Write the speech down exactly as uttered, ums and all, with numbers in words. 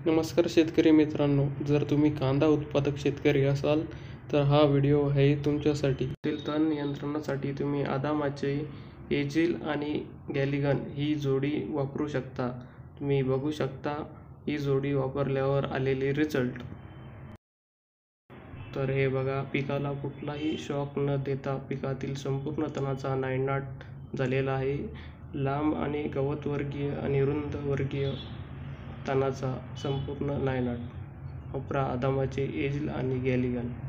नमस्कार शेतकरी मित्रांनो, जर तुम्ही कांदा उत्पादक शेतकरी असाल तर हा व्हिडिओ आहे तुमच्यासाठी. तण नियंत्रणासाठी तुम्ही आदामाचे एजिल आणि गॅलिगन ही जोडी वापरू शकता. तुम्ही बघू शकता ही जोडी वापरल्यावर आलेले रिझल्ट. तर हे बघा, पिकाला कुठलाही शॉक न देता पिकातील संपूर्ण तणाचा नायनाट झालेला आहे. लांब आणि गवतवर्गीय आणि रुंद वर्गीय तणाचा संपूर्ण नायनाट. वापरा आदामाचे एजिल आणि गॅलिगन.